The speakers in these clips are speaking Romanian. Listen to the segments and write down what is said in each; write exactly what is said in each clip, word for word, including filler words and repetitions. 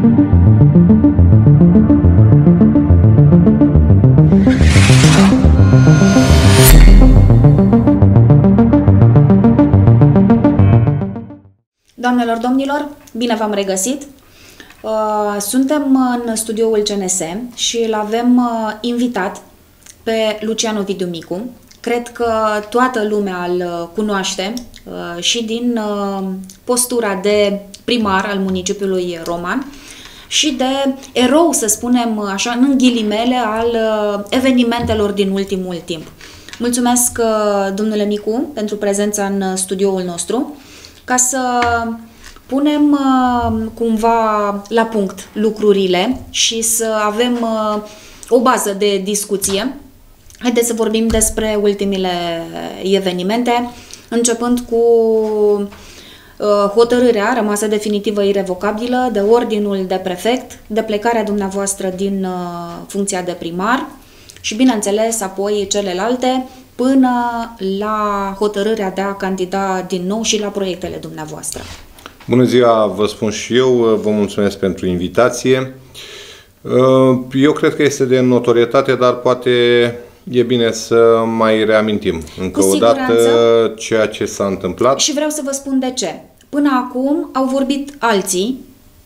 Doamnelor, domnilor, bine v-am regăsit! Suntem în studioul C N S și îl avem invitat pe Lucian Ovidiu Micu. Cred că toată lumea îl cunoaște și din postura de primar al municipiului Roman și de erou, să spunem așa, în ghilimele, al evenimentelor din ultimul timp. Mulțumesc, domnule Micu, pentru prezența în studioul nostru, ca să punem uh, cumva la punct lucrurile și să avem uh, o bază de discuție. Haideți să vorbim despre ultimile evenimente, începând cu uh, hotărârea rămasă definitivă irrevocabilă de ordinul de prefect, de plecarea dumneavoastră din uh, funcția de primar și, bineînțeles, apoi celelalte, până la hotărârea de a candida din nou și la proiectele dumneavoastră. Bună ziua, vă spun și eu, vă mulțumesc pentru invitație. Eu cred că este de notorietate, dar poate e bine să mai reamintim încă o dată ceea ce s-a întâmplat. Și vreau să vă spun de ce. Până acum au vorbit alții,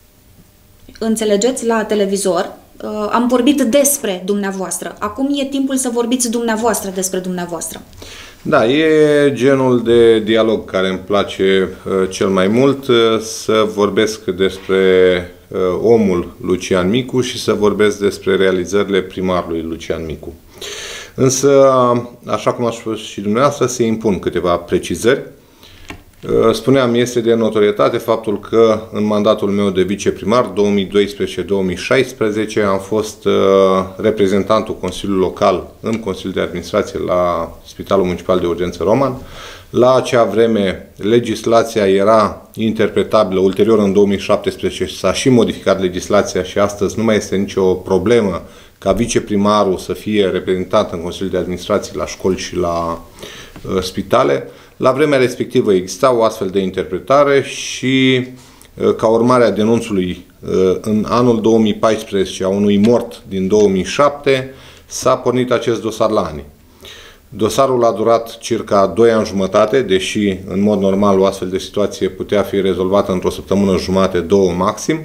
înțelegeți, la televizor. Am vorbit despre dumneavoastră. Acum e timpul să vorbiți dumneavoastră despre dumneavoastră. Da, e genul de dialog care îmi place uh, cel mai mult, uh, să vorbesc despre uh, omul Lucian Micu și să vorbesc despre realizările primarului Lucian Micu. Însă, așa cum a spus și dumneavoastră, se impun câteva precizări. Uh, spuneam, este de notorietate faptul că în mandatul meu de viceprimar două mii doisprezece două mii șaisprezece am fost uh, reprezentantul Consiliului Local în Consiliul de Administrație la Spitalul Municipal de Urgență Roman. La acea vreme legislația era interpretabilă, ulterior în două mii șaptesprezece s-a și modificat legislația și astăzi nu mai este nicio problemă ca viceprimarul să fie reprezentant în Consiliul de Administrație la școli și la uh, spitale. La vremea respectivă exista o astfel de interpretare și, ca urmare a denunțului în anul două mii paisprezece a unui mort din două mii șapte, s-a pornit acest dosar la ani. Dosarul a durat circa doi ani jumătate, deși în mod normal o astfel de situație putea fi rezolvată într-o săptămână jumate, două maxim,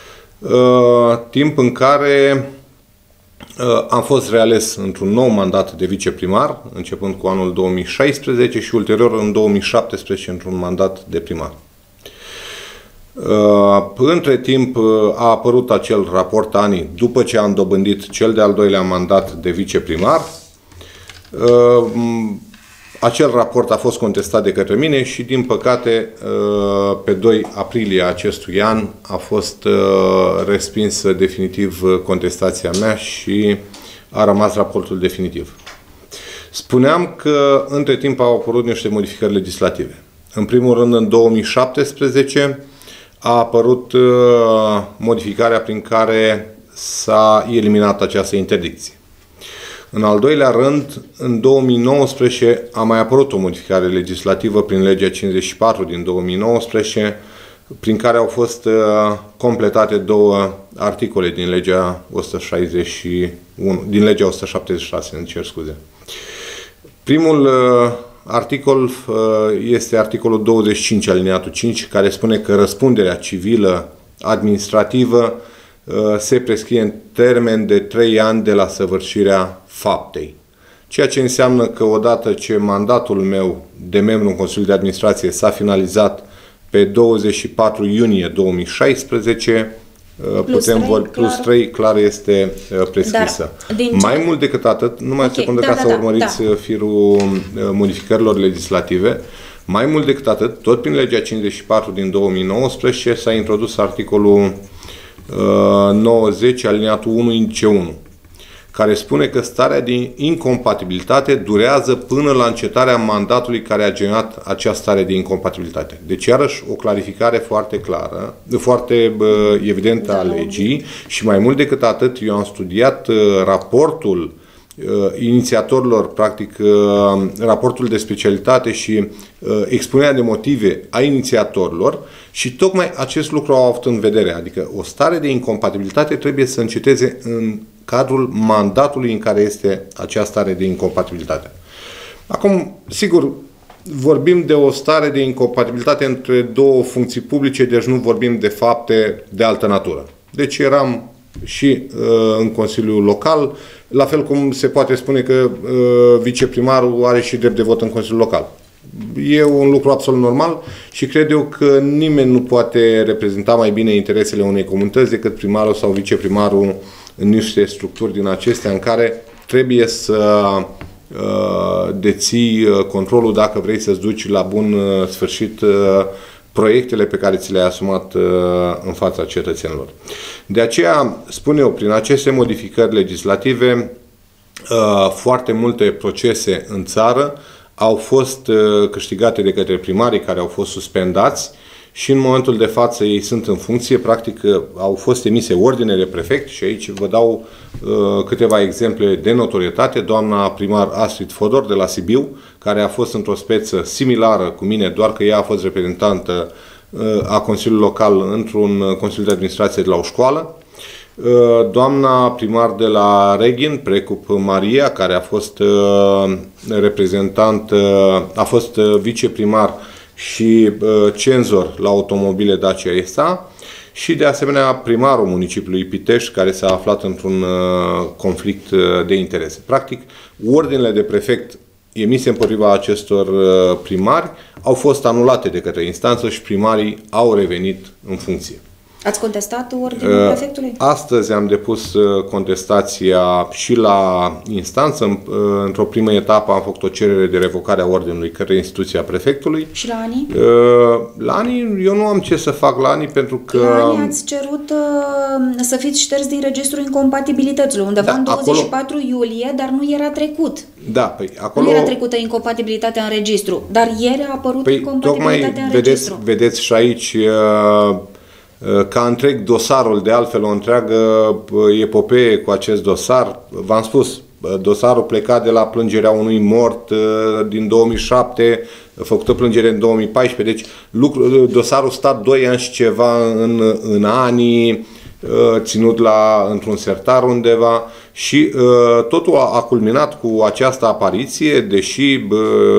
timp în care am fost reales într-un nou mandat de viceprimar, începând cu anul două mii șaisprezece și ulterior în două mii șaptesprezece într-un mandat de primar. Între timp a apărut acel raport ANI după ce am dobândit cel de-al doilea mandat de viceprimar. Acel raport a fost contestat de către mine și, din păcate, pe doi aprilie acestui an a fost respinsă definitiv contestația mea și a rămas raportul definitiv. Spuneam că între timp au apărut niște modificări legislative. În primul rând, în două mii șaptesprezece a apărut modificarea prin care s-a eliminat această interdicție. În al doilea rând, în două mii nouăsprezece a mai apărut o modificare legislativă prin legea cincizeci și patru din două mii nouăsprezece, prin care au fost uh, completate două articole din legea o sută șaizeci și unu, din legea o sută șaptezeci și șase, îmi cer scuze. Primul uh, articol uh, este articolul douăzeci și cinci alineatul cinci, care spune că răspunderea civilă administrativă se prescrie în termen de trei ani de la săvârșirea faptei. Ceea ce înseamnă că odată ce mandatul meu de membru în Consiliul de Administrație s-a finalizat pe douăzeci și patru iunie două mii șaisprezece, plus putem vorbi, plus trei, clar este prescrisă. Mai mult decât atât, numai okay, o secundă da, ca da, să urmăriți da. firul modificărilor legislative, mai mult decât atât, tot prin legea cincizeci și patru din două mii nouăsprezece s-a introdus articolul nouăzeci alineatul unu indice unu, care spune că starea de incompatibilitate durează până la încetarea mandatului care a generat acea stare de incompatibilitate. Deci, iarăși, o clarificare foarte clară, foarte evidentă a legii și mai mult decât atât, eu am studiat raportul inițiatorilor, practic, raportul de specialitate și expunerea de motive a inițiatorilor și tocmai acest lucru au avut în vedere. Adică o stare de incompatibilitate trebuie să înceteze în cadrul mandatului în care este acea stare de incompatibilitate. Acum, sigur, vorbim de o stare de incompatibilitate între două funcții publice, deci nu vorbim de fapte de altă natură. Deci eram și uh, în Consiliul Local, la fel cum se poate spune că uh, viceprimarul are și drept de vot în Consiliul Local. E un lucru absolut normal și cred eu că nimeni nu poate reprezenta mai bine interesele unei comunități decât primarul sau viceprimarul în niște structuri din acestea în care trebuie să uh, deții controlul dacă vrei să-ți duci la bun uh, sfârșit uh, proiectele pe care ți le-ai asumat uh, în fața cetățenilor. De aceea, spun eu, prin aceste modificări legislative, uh, foarte multe procese în țară au fost uh, câștigate de către primarii care au fost suspendați și în momentul de față ei sunt în funcție, practic uh, au fost emise ordine de prefect și aici vă dau uh, câteva exemple de notorietate. Doamna primar Astrid Fodor de la Sibiu, care a fost într-o speță similară cu mine, doar că ea a fost reprezentantă uh, a Consiliului Local într-un Consiliu de Administrație de la o școală. Uh, doamna primar de la Reghin, Precup Maria, care a fost uh, reprezentant, uh, a fost uh, viceprimar și uh, cenzor la automobile Dacia E S A și de asemenea primarul municipiului Pitești, care s-a aflat într-un uh, conflict uh, de interese. Practic, ordinele de prefect emise împotriva acestor uh, primari au fost anulate de către instanță și primarii au revenit în funcție. Ați contestat ordinul prefectului? Astăzi am depus contestația și la instanță. Într-o primă etapă am făcut o cerere de revocare a ordinului către instituția prefectului. Și la ANI? La ANI eu nu am ce să fac la ANI pentru că... La ANI ați cerut uh, să fiți șters din registrul incompatibilităților, undeva da, în douăzeci și patru acolo... iulie, dar nu era trecut. Da, păi acolo... Nu era trecută incompatibilitatea în registru, dar ieri a apărut păi, tocmai incompatibilitatea în vedeți, registru. Vedeți și aici... Uh, ca întreg dosarul, de altfel o întreagă epopee cu acest dosar. V-am spus, dosarul pleca de la plângerea unui mort din două mii șapte, făcută plângere în două mii paisprezece, deci lucru, dosarul stat doi ani și ceva în, în anii, ținut la, într-un sertar undeva și totul a, a culminat cu această apariție, deși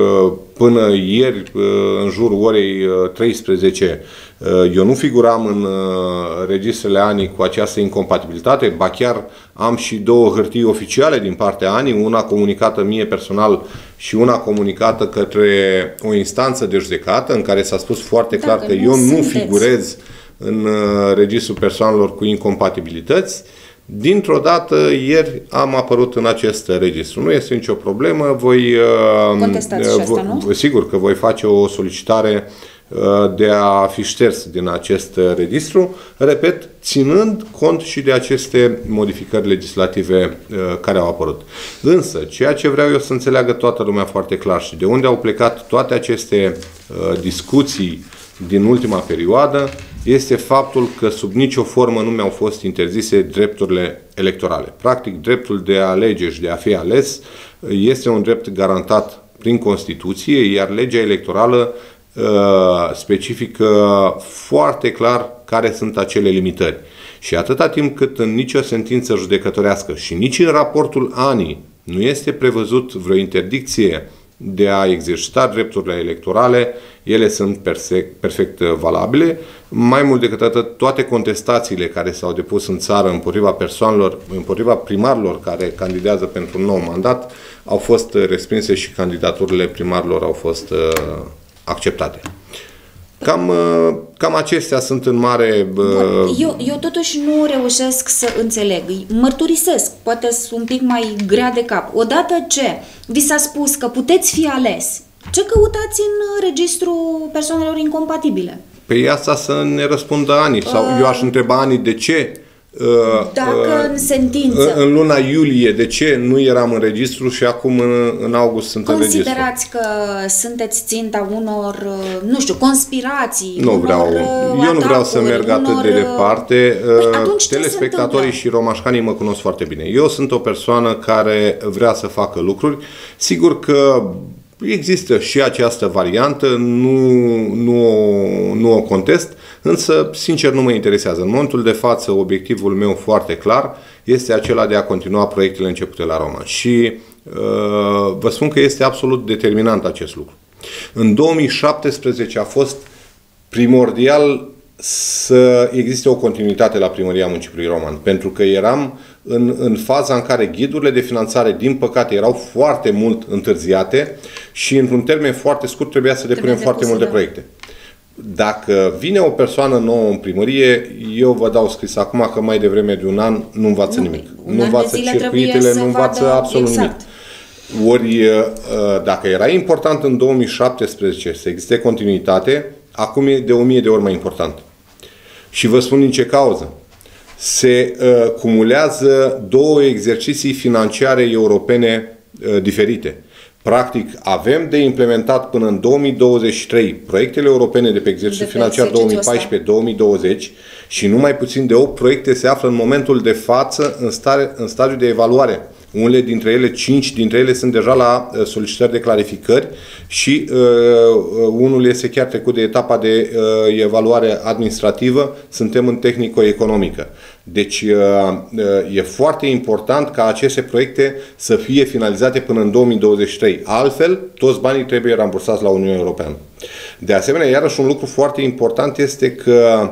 până ieri, în jurul orei treisprezece, eu nu figuram în registrele ANI cu această incompatibilitate, ba chiar am și două hârtii oficiale din partea ANI, una comunicată mie personal și una comunicată către o instanță de judecată, în care s-a spus foarte clar Dacă că eu nu figurez în registrul persoanelor cu incompatibilități. Dintr-o dată, ieri am apărut în acest registru. Nu este nicio problemă. Voi, Contestați și asta, nu? Sigur că voi face o solicitare de a fi șters din acest registru, repet, ținând cont și de aceste modificări legislative care au apărut. Însă, ceea ce vreau eu să înțeleagă toată lumea foarte clar și de unde au plecat toate aceste discuții din ultima perioadă, este faptul că sub nicio formă nu mi-au fost interzise drepturile electorale. Practic, dreptul de a alege și de a fi ales este un drept garantat prin Constituție, iar legea electorală specifică foarte clar care sunt acele limitări. Și atâta timp cât în nicio sentință judecătorească și nici în raportul ANI nu este prevăzut vreo interdicție de a exercita drepturile electorale, ele sunt perfect, perfect valabile. Mai mult decât atât, toate contestațiile care s-au depus în țară împotriva persoanelor, împotriva primarilor care candidează pentru un nou mandat, au fost respinse și candidaturile primarilor au fost uh, acceptate. Cam, cam acestea sunt în mare... Bun, eu, eu totuși nu reușesc să înțeleg. Mărturisesc, poate sunt un pic mai grea de cap. Odată ce vi s-a spus că puteți fi ales, ce căutați în registrul persoanelor incompatibile? Păi asta să ne răspundă ANI. Sau uh... eu aș întreba ANI de ce Dacă în sentință. În luna iulie, de ce nu eram în registru și acum în, în august sunt în registru? Considerați că sunteți ținta unor, nu știu, conspirații, nu unor vreau, atacuri, eu nu vreau să merg unor... atât de departe. Păi, telespectatorii și romașcanii mă cunosc foarte bine. Eu sunt o persoană care vrea să facă lucruri. Sigur că există și această variantă, nu, nu, nu o contest, însă, sincer, nu mă interesează. În momentul de față, obiectivul meu foarte clar este acela de a continua proiectele începute la Roman. Și uh, vă spun că este absolut determinant acest lucru. În două mii șaptesprezece a fost primordial să existe o continuitate la Primăria Municipiului Roman, pentru că eram în, în faza în care ghidurile de finanțare, din păcate, erau foarte mult întârziate și într-un termen foarte scurt trebuia să depunem Trebuie foarte multe da. proiecte. Dacă vine o persoană nouă în primărie, eu vă dau scris acum că mai devreme de un an nu învață nu, nimic. Un nu învață circuitele, nu învață vadă, absolut exact. nimic. Ori, dacă era important în două mii șaptesprezece să existe continuitate, acum e de o mie de ori mai important. Și vă spun din ce cauză. Se uh, cumulează două exerciții financiare europene uh, diferite. Practic, avem de implementat până în două mii douăzeci și trei proiectele europene de pe exercițiul financiar două mii paisprezece două mii douăzeci și numai puțin de opt proiecte se află în momentul de față în, stare, în stadiu de evaluare. Unele dintre ele, cinci dintre ele sunt deja la uh, solicitări de clarificări și uh, unul este chiar trecut de etapa de uh, evaluare administrativă, suntem în tehnico-economică. Deci uh, uh, e foarte important ca aceste proiecte să fie finalizate până în două mii douăzeci și trei. Altfel, toți banii trebuie rambursați la Uniunea Europeană. De asemenea, iarăși un lucru foarte important este că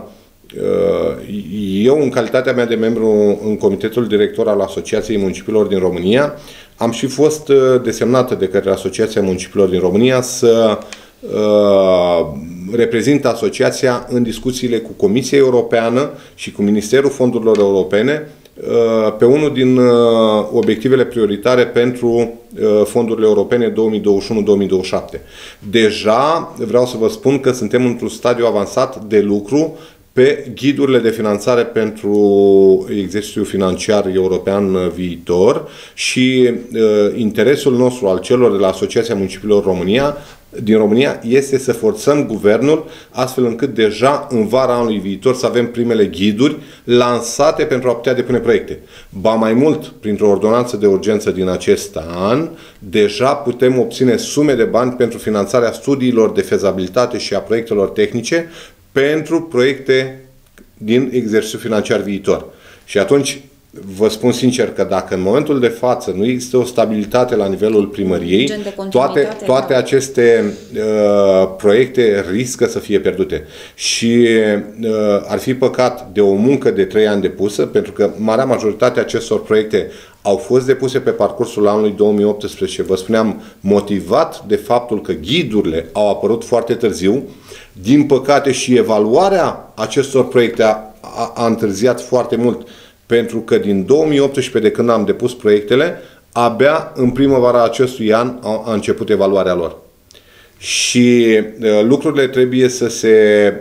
eu, în calitatea mea de membru în comitetul director al Asociației Municipiilor din România, am și fost desemnată de către Asociația Municipiilor din România să uh, reprezint asociația în discuțiile cu Comisia Europeană și cu Ministerul Fondurilor Europene uh, pe unul din uh, obiectivele prioritare pentru uh, fondurile europene două mii douăzeci și unu două mii douăzeci și șapte. Deja vreau să vă spun că suntem într-un stadiu avansat de lucru pe ghidurile de finanțare pentru exercițiul financiar european viitor și uh, interesul nostru al celor de la Asociația Municipiilor România, din România este să forțăm guvernul astfel încât deja în vara anului viitor să avem primele ghiduri lansate pentru a putea depune proiecte. Ba mai mult, printr-o ordonanță de urgență din acest an, deja putem obține sume de bani pentru finanțarea studiilor de fezabilitate și a proiectelor tehnice pentru proiecte din exercițiul financiar viitor. Și atunci, vă spun sincer că dacă în momentul de față nu există o stabilitate la nivelul primăriei, toate, toate da. aceste uh, proiecte riscă să fie pierdute. Și uh, ar fi păcat de o muncă de trei ani depusă, pentru că marea majoritate a acestor proiecte au fost depuse pe parcursul anului două mii optsprezece, vă spuneam, motivat de faptul că ghidurile au apărut foarte târziu. Din păcate și evaluarea acestor proiecte a, a, a întârziat foarte mult, pentru că din două mii optsprezece, de când am depus proiectele, abia în primăvara acestui an a, a început evaluarea lor. Și uh, lucrurile trebuie să se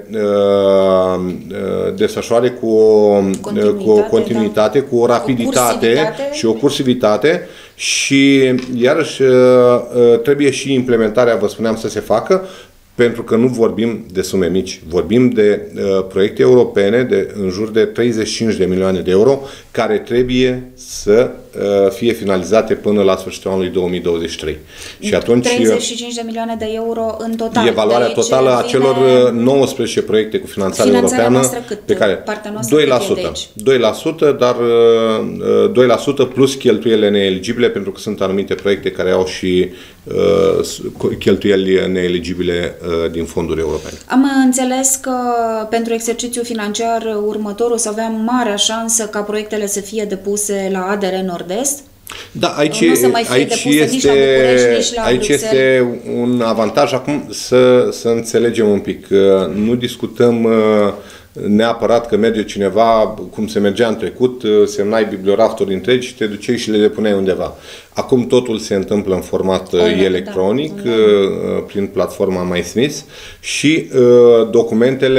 uh, uh, desfășoare cu o continuitate, cu o, continuitate, da. cu o rapiditate o și o cursivitate și iarăși uh, uh, trebuie și implementarea, vă spuneam, să se facă, pentru că nu vorbim de sume mici, vorbim de uh, proiecte europene de în jur de treizeci și cinci de milioane de euro care trebuie să uh, fie finalizate până la sfârșitul anului două mii douăzeci și trei. Și atunci treizeci și cinci de milioane de euro în total. Evaluarea totală a celor nouăsprezece proiecte cu finanțare europeană pe care doi la sută, doi la sută, dar uh, doi la sută plus cheltuielile neeligibile, pentru că sunt anumite proiecte care au și uh, cheltuieli neeligibile uh, din fonduri europene. Am înțeles că pentru exercițiul financiar următor o să avem marea șansă ca proiectele să fie depuse la A D R Nord-Est. Da, aici, nu să mai fie aici, depuse este, nici la București, nici la aici este un avantaj. Acum să, să înțelegem un pic. Nu discutăm neapărat că merge cineva, cum se mergea în trecut, semnai bibliorafturi întregi și te duceai și le depuneai undeva. Acum totul se întâmplă în format online, electronic, da, online. Prin platforma MySmith și documentele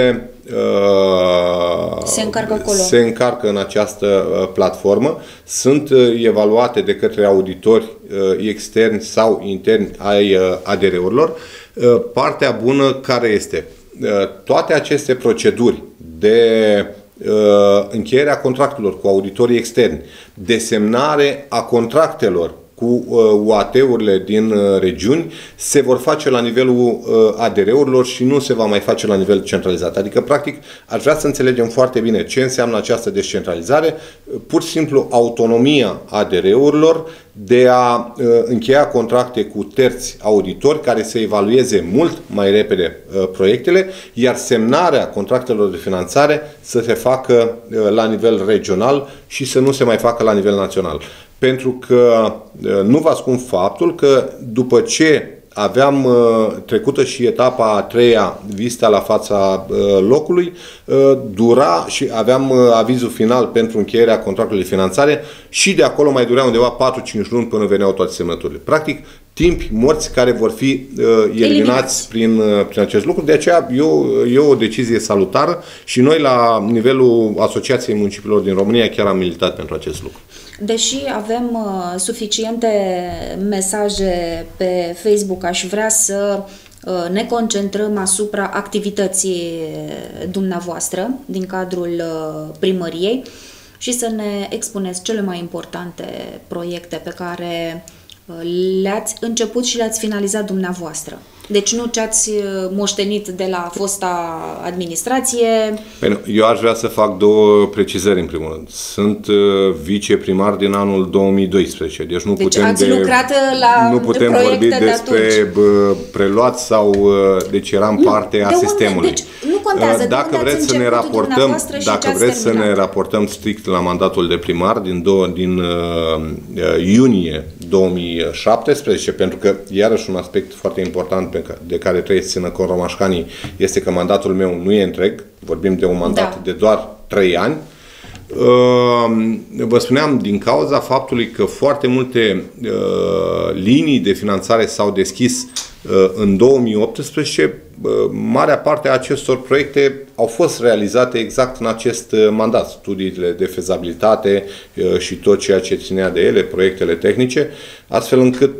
se încarcă acolo. Se încarcă în această platformă, sunt evaluate de către auditori externi sau interni ai A D R-urilor. Partea bună care este? Toate aceste proceduri de încheierea contractelor cu auditorii externi, desemnare a contractelor cu U A T-urile din regiuni, se vor face la nivelul A D R-urilor și nu se va mai face la nivel centralizat. Adică, practic, aș vrea să înțelegem foarte bine ce înseamnă această descentralizare, pur și simplu autonomia A D R-urilor de a încheia contracte cu terți auditori care să evalueze mult mai repede proiectele, iar semnarea contractelor de finanțare să se facă la nivel regional și să nu se mai facă la nivel național. Pentru că nu vă ascund faptul că după ce aveam trecută și etapa a treia, vizita la fața locului, dura și aveam avizul final pentru încheierea contractului de finanțare și de acolo mai durea undeva patru-cinci luni până veneau toate semnăturile. Practic, timpi morți care vor fi uh, eliminați prin, uh, prin acest lucru. De aceea eu, e o decizie salutară și noi la nivelul Asociației Municipiilor din România chiar am militat pentru acest lucru. Deși avem uh, suficiente mesaje pe Facebook, aș vrea să uh, ne concentrăm asupra activității dumneavoastră din cadrul uh, primăriei și să ne expuneți cele mai importante proiecte pe care le-ați început și le-ați finalizat dumneavoastră. Deci nu ce ați moștenit de la fosta administrație. Bine, eu aș vrea să fac două precizări în primul rând. Sunt viceprimar din anul două mii doisprezece, deci nu deci putem, ați de, lucrat la nu putem vorbi de despre preluați sau deci eram nu, parte a unde? sistemului. Deci nu contează. Dacă vreți să ne raportăm, dacă vreți să ne raportăm strict la mandatul de primar din, două, din uh, iunie două mii șaptesprezece, pentru că iarăși un aspect foarte important pe care, de care trebuie să țină cont romașcanii este că mandatul meu nu e întreg, vorbim de un mandat da. de doar trei ani. Vă spuneam, din cauza faptului că foarte multe linii de finanțare s-au deschis în două mii optsprezece, marea parte a acestor proiecte au fost realizate exact în acest mandat. Studiile de fezabilitate și tot ceea ce ținea de ele, proiectele tehnice, astfel încât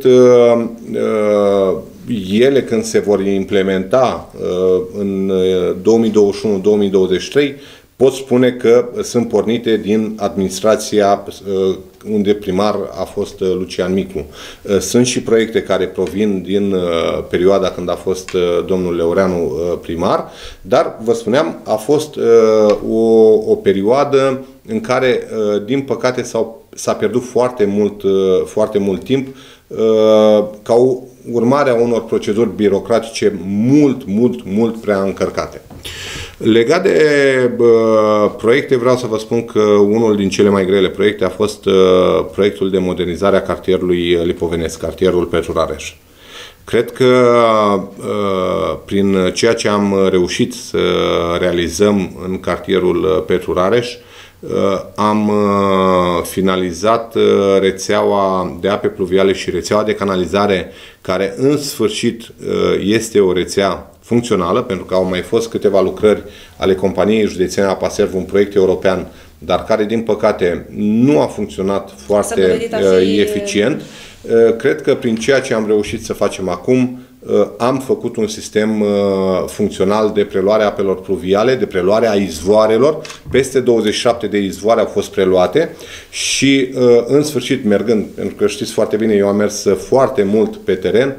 ele, când se vor implementa în două mii douăzeci și unu două mii douăzeci și trei, pot spune că sunt pornite din administrația unde primar a fost Lucian Miclu. Sunt și proiecte care provin din perioada când a fost domnul Leoreanu primar, dar, vă spuneam, a fost o, o perioadă în care, din păcate, s-a pierdut foarte mult, foarte mult timp ca urmare a unor proceduri birocratice mult, mult, mult prea încărcate. Legat de uh, proiecte, vreau să vă spun că unul din cele mai grele proiecte a fost uh, proiectul de modernizare a cartierului Lipovenesc, cartierul Petru Rareș. Cred că uh, prin ceea ce am reușit să realizăm în cartierul Petru Rareș, uh, am uh, finalizat uh, rețeaua de ape pluviale și rețeaua de canalizare, care în sfârșit uh, este o rețea funcțională, pentru că au mai fost câteva lucrări ale companiei județene Apa Serv, un proiect european, dar care, din păcate, nu a funcționat foarte fi... eficient. Cred că prin ceea ce am reușit să facem acum, am făcut un sistem funcțional de preluare a apelor pluviale, de preluare a izvoarelor. Peste douăzeci și șapte de izvoare au fost preluate și, în sfârșit, mergând, pentru că știți foarte bine, eu am mers foarte mult pe teren,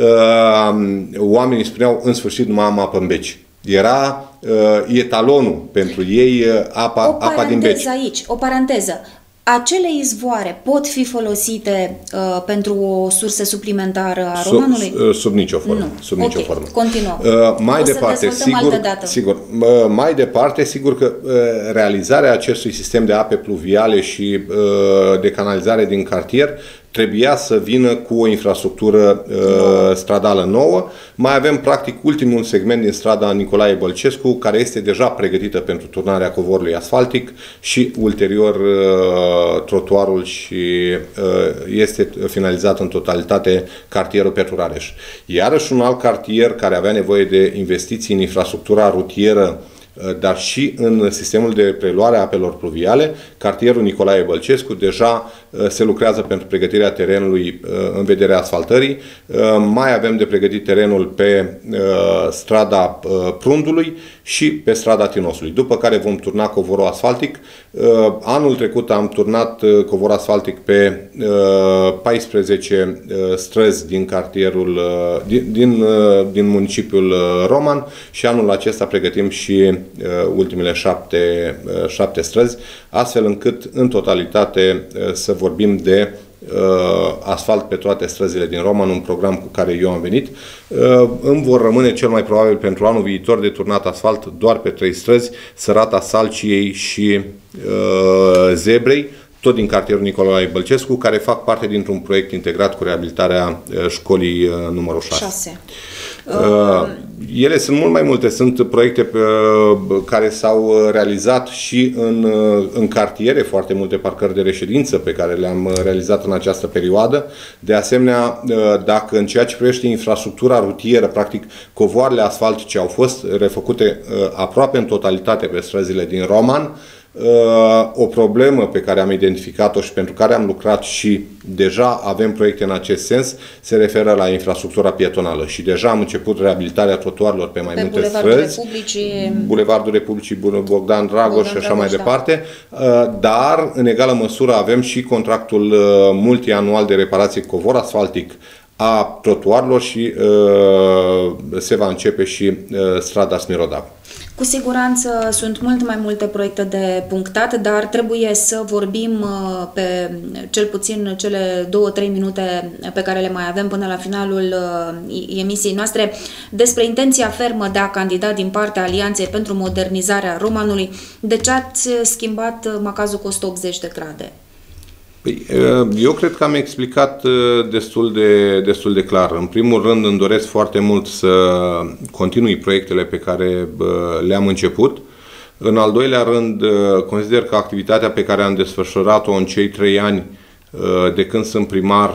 oamenii spuneau, în sfârșit, nu mai am apă în beci. Era etalonul pentru ei apa, apa din beci. Aici, o paranteză. Acele izvoare pot fi folosite uh, pentru o sursă suplimentară a romanului? Sub, sub nicio formă. Nu. Sub okay. nicio formă. Continuăm. Uh, mai o departe, sigur, sigur, uh, mai departe, sigur că uh, realizarea acestui sistem de ape pluviale și uh, de canalizare din cartier trebuia să vină cu o infrastructură uh, stradală nouă. Mai avem, practic, ultimul segment din strada Nicolae Bălcescu, care este deja pregătită pentru turnarea covorului asfaltic și, ulterior, uh, trotuarul și uh, este finalizat în totalitate cartierul Petru Rareș. Iarăși un alt cartier care avea nevoie de investiții în infrastructura rutieră dar și în sistemul de preluare a apelor pluviale, cartierul Nicolae Bălcescu deja se lucrează pentru pregătirea terenului în vederea asfaltării. Mai avem de pregătit terenul pe strada Prundului și pe strada Tinosului, după care vom turna covorul asfaltic. Anul trecut am turnat covorul asfaltic pe paisprezece străzi din cartierul, din, din, din municipiul Roman și anul acesta pregătim și ultimele șapte, șapte străzi, astfel încât în totalitate să vorbim de asfalt pe toate străzile din Roman, un program cu care eu am venit. Îmi vor rămâne cel mai probabil pentru anul viitor de turnat asfalt doar pe trei străzi, Sărata Salciei și Zebrei, tot din cartierul Nicolae Bălcescu, care fac parte dintr-un proiect integrat cu reabilitarea școlii numărul șase. Uh, ele sunt mult mai multe, sunt proiecte care s-au realizat și în, în cartiere, foarte multe parcări de reședință pe care le-am realizat în această perioadă. De asemenea, dacă în ceea ce privește infrastructura rutieră, practic covoarele asfaltice au fost refăcute aproape în totalitate pe străzile din Roman, o problemă pe care am identificat-o și pentru care am lucrat și deja avem proiecte în acest sens, se referă la infrastructura pietonală și deja am început reabilitarea trotuarelor pe mai pe multe străzi, Republicii, Bulevardul Republicii, Bogdan Dragoș Bogdan și așa Dragoș, mai departe, da. Dar în egală măsură avem și contractul multianual de reparație covor asfaltic a trotuarelor și uh, se va începe și uh, strada Smirodav. Cu siguranță sunt mult mai multe proiecte de punctat, dar trebuie să vorbim pe cel puțin cele două-trei minute pe care le mai avem până la finalul emisiei noastre despre intenția fermă de a candida din partea Alianței pentru modernizarea Romanului. De ce ați schimbat macazul cu o sută optzeci de grade? Eu cred că am explicat destul de, destul de clar. În primul rând îmi doresc foarte mult să continui proiectele pe care le-am început. În al doilea rând, consider că activitatea pe care am desfășurat-o în cei trei ani de când sunt primar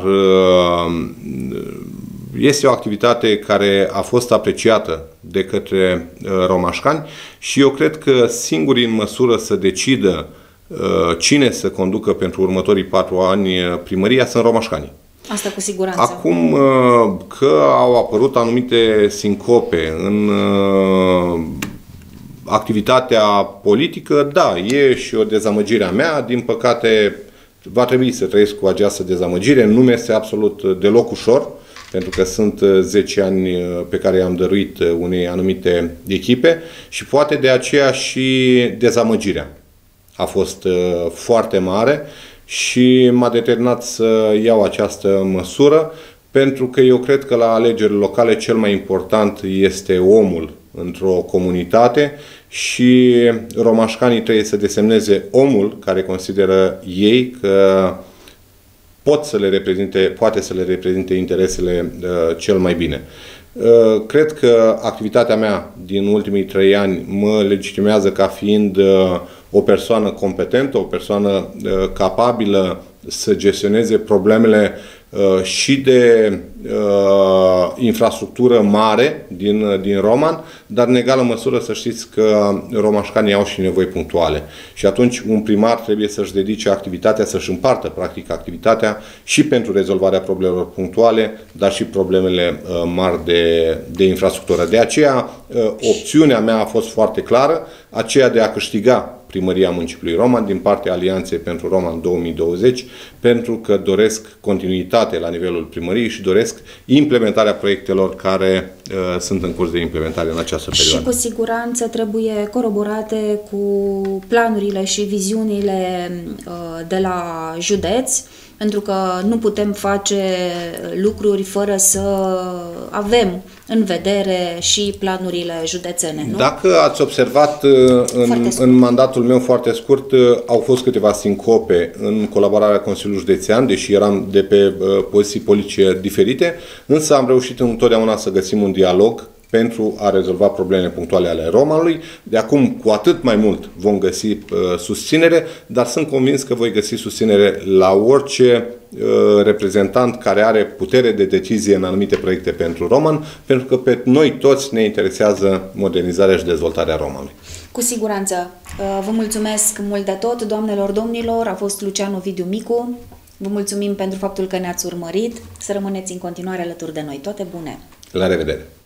este o activitate care a fost apreciată de către romașcani și eu cred că singurii în măsură să decidă cine să conducă pentru următorii patru ani primăria sunt romașcanii. Asta cu siguranță. Acum că au apărut anumite sincope în activitatea politică, da, e și o dezamăgire a mea. Din păcate, va trebui să trăiesc cu această dezamăgire. Nu mi este absolut deloc ușor, pentru că sunt zece ani pe care i-am dăruit unei anumite echipe și poate de aceea și dezamăgirea a fost uh, foarte mare și m-a determinat să iau această măsură, pentru că eu cred că la alegerile locale cel mai important este omul într-o comunitate și romașcanii trebuie să desemneze omul care consideră ei că pot să le reprezinte, poate să le reprezinte interesele uh, cel mai bine. Uh, cred că activitatea mea din ultimii trei ani mă legitimează ca fiind uh, o persoană competentă, o persoană uh, capabilă să gestioneze problemele uh, și de uh, infrastructură mare din, din Roman, dar în egală măsură să știți că romașcanii au și nevoi punctuale. Și atunci un primar trebuie să-și dedice activitatea, să-și împartă practic activitatea și pentru rezolvarea problemelor punctuale, dar și problemele uh, mari de, de infrastructură. De aceea, uh, opțiunea mea a fost foarte clară, aceea de a câștiga primăria municipiului Roman din partea Alianței pentru Roman două mii douăzeci, pentru că doresc continuitate la nivelul primăriei și doresc implementarea proiectelor care uh, sunt în curs de implementare în această perioadă. Și cu siguranță trebuie coroborate cu planurile și viziunile uh, de la județ, pentru că nu putem face lucruri fără să avem în vedere și planurile județene, nu? Dacă ați observat în, în mandatul meu foarte scurt, au fost câteva sincope în colaborarea Consiliului Județean, deși eram de pe uh, poziții politice diferite, însă am reușit întotdeauna să găsim un dialog pentru a rezolva problemele punctuale ale Romanului. De acum, cu atât mai mult vom găsi uh, susținere, dar sunt convins că voi găsi susținere la orice uh, reprezentant care are putere de decizie în anumite proiecte pentru Roman, pentru că pe noi toți ne interesează modernizarea și dezvoltarea Romanului. Cu siguranță. Uh, vă mulțumesc mult de tot, doamnelor, domnilor. A fost Lucian Ovidiu Micu. Vă mulțumim pentru faptul că ne-ați urmărit. Să rămâneți în continuare alături de noi. Toate bune! La revedere!